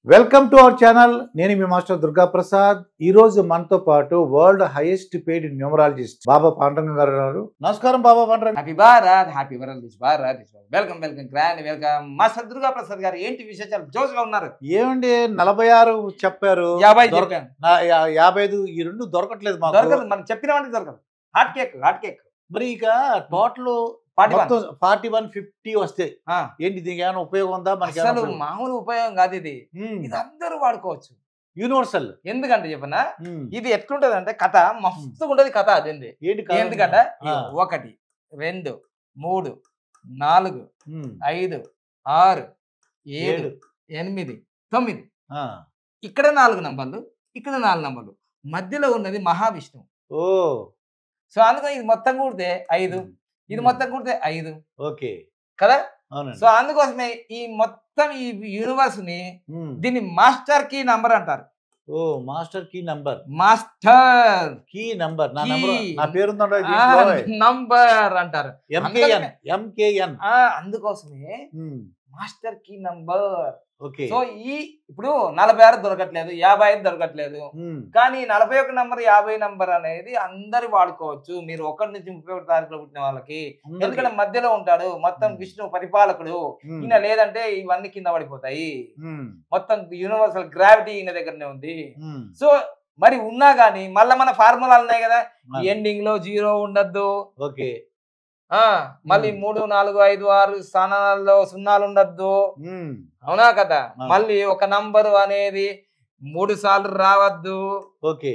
Welcome to our channel. నేను మీ master Durga Prasad. ఈ రోజు మనతో పాటు world highest paid numerologist Baba Panduranga garu ఉన్నారు. నమస్కారం Baba Panduranga. Happy Bharat, happy world Bharat. Welcome welcome grand welcome master Durga Prasad garu. ఏంటి విశేషాలు? జోష్గా ఉన్నారు. ఏమండి 46 చెప్పారు, 50 చెప్పాను. 55 ఈ రెండు దొరకట్లేదు మాకు. దొరకదు, మనం చెప్పిన వాటికి దొరకదు. హాట్ కేక్ మరి ఇక టోటల్ 41 50 వస్తే ఏంటి, దీనికి ఏమైనా ఉపయోగం ఉందా? మనకి అసలు మామూలు ఉపయోగం కాదు ఇది. ఇది అందరూ వాడుకోవచ్చు, యూనివర్సల్. ఎందుకంటే చెప్పనా, ఇది ఎట్లుంటది అంటే కథ మస్తుగా ఉంటది. కథ అదేంది ఎందుకంటే 1 2 3 4 5 6 7 8 9 ఇక్కడ 4 నంబర్లు, ఇక్కడ 4 నంబర్లు, మధ్యలో ఉన్నది మహావిష్ణువు. సో అందుకని ఇది మొత్తం కూడితే 5, ఇది మొత్తం కూడితే 5. ఓకే కదా. సో అందుకోసమే ఈ మొత్తం ఈ యూనివర్స్ ని దీన్ని మాస్టర్ కీ నంబర్ అంటారు. Master key number, master key number. నా పేరు నంబర్ అంటారు. ఎంకేఎన్. అందుకోసమే master key number. Okay. So ఇప్పుడు 46 దొరకట్లేదు, 55 దొరకట్లేదు, కానీ 41 నంబర్ 50 నంబర్ అనేది అందరు వాడుకోవచ్చు. మీరు 1 నుంచి 31 తారీఖులో పుట్టిన వాళ్ళకి, ఎందుకంటే మధ్యలో ఉంటాడు మొత్తం విష్ణు పరిపాలకుడు. ఈయన లేదంటే ఇవన్నీ కింద పడిపోతాయి. మొత్తం యూనివర్సల్ గ్రావిటీ ఈయన దగ్గరనే ఉంది. సో మరి ఉన్నా గానీ మళ్ళీ మన ఫార్ములాలు ఉన్నాయి కదా, ఎండింగ్ లో 0 ఉండద్దు. ఓకే. మళ్ళీ 3 4 5 6 స్థానాల్లో 0 ఉండద్దు. అవునా కదా. మళ్ళీ ఒక నంబరు అనేది 3 సార్లు రావద్దు. ఓకే.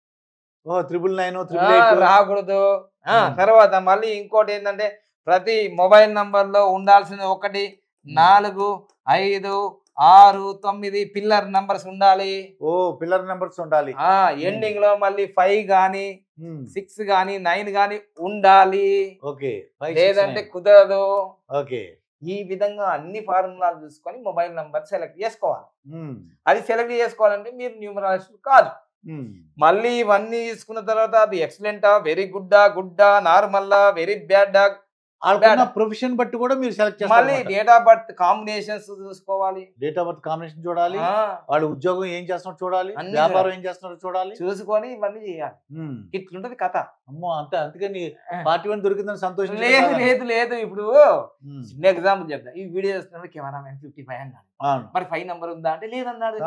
999 రాకూడదు. తర్వాత మళ్ళీ ఇంకోటి ఏంటంటే ప్రతి మొబైల్ నంబర్ లో ఉండాల్సిన 1 4 5 6 9 పిల్లర్ నంబర్స్ ఉండాలి. పిల్లర్ నంబర్స్ ఉండాలి. ఎండింగ్ లో మళ్ళీ 5 గానీ 6 గానీ 9 గానీ ఉండాలి. ఓకే. లేదంటే కుదరదు. ఓకే. ఈ విధంగా అన్ని ఫార్ములాలు చూసుకొని మొబైల్ నంబర్ సెలెక్ట్ చేసుకోవాలి. అది సెలెక్ట్ చేసుకోవాలంటే మీరు న్యూమరాలజిస్ట్ కాదు. మళ్ళీ ఇవన్నీ తీసుకున్న తర్వాత అది ఎక్సలెంటా, వెరీ గుడ్డా, నార్మల్లా, వెరీ బ్యాడ్, ప్రొఫెషన్ బట్టి కూడా మీరు సెలెక్ట్ చేయాలి. మళ్ళీ డేట్ ఆఫ్ బర్త్ కాంబినేషన్స్ చూసుకోవాలి. డేట్ ఆఫ్ బర్త్ కాంబినేషన్ చూడాలి, వాడు ఉద్యోగం ఏం చేస్తున్నారో చూడాలి, వ్యాపారం ఏం చేస్తున్నారో చూడాలి, చూసుకొని ఇవన్నీ చేయాలి. ఇట్లుంటది కథ. అమ్మో అంతే. అందుకని 41 దొరికిందని సంతోషం లేదు. ఇప్పుడు చిన్న ఎగ్జాంపుల్ చెప్తా. ఈ వీడియో చేస్తున్నప్పుడు కెమెరామెన్ 55 అన్నాడు. మరి 5 నంబర్ ఉందా అంటే లేదన్నాడు.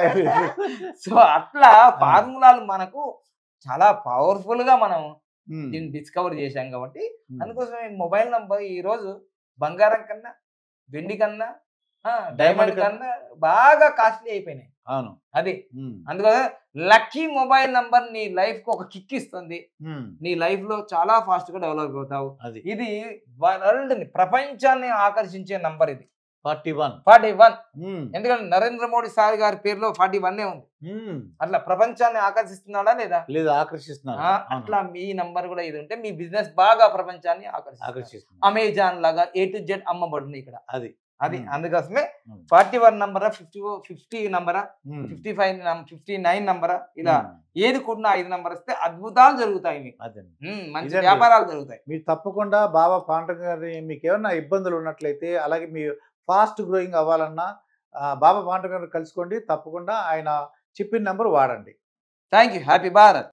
సో అట్లా ఫార్ములాలు మనకు చాలా పవర్ఫుల్ గా మనం దీన్ని డిస్కవర్ చేశాం కాబట్టి, అందుకోసం మొబైల్ నంబర్ ఈ రోజు బంగారం కన్నా, వెండి కన్నా, డైమండ్ కన్నా బాగా కాస్ట్లీ అయిపోయినాయి. అవును, అది అందుకోసం లక్కీ మొబైల్ నంబర్ నీ లైఫ్ కు ఒక కిక్ ఇస్తుంది. నీ లైఫ్ లో చాలా ఫాస్ట్ గా డెవలప్ అవుతావు. ఇది వరల్డ్ ని, ప్రపంచాన్ని ఆకర్షించే నంబర్ ఇది 41. ఎందుకంటే నరేంద్ర మోడీ సార్ గారి పేరులో 41 ఉంది. అట్లా ప్రపంచాన్ని ఆకర్షిస్తున్నాడా లేదా? లేదు, ఆకర్షిస్తున్నా. అట్లా మీ నంబర్ కూడా ఇది ఉంటే మీ బిజినెస్ బాగా ప్రపంచాన్ని ఆకర్షిస్తుంది. అమెజాన్ లాగా A to Z అమ్మబడుతుంది ఇక్కడ. అది అందుకోసమే 41 నంబరా, 50 నంబరా, 55 59 నంబరా, ఇలా ఏది కూడా 5 నంబర్ వస్తే అద్భుతాలు జరుగుతాయి. మీకు మంచి వ్యాపారాలు జరుగుతాయి. మీరు తప్పకుండా బాబా పాండురంగ గారి మీకు ఏమన్నా ఇబ్బందులు ఉన్నట్లయితే, అలాగే మీ ఫాస్ట్ గ్రోయింగ్ అవ్వాలన్నా బాబా పాండురంగ గారిని కలుసుకోండి. తప్పకుండా ఆయన చెప్పిన నెంబర్ వాడండి. Thank you. హ్యాపీ భారత్.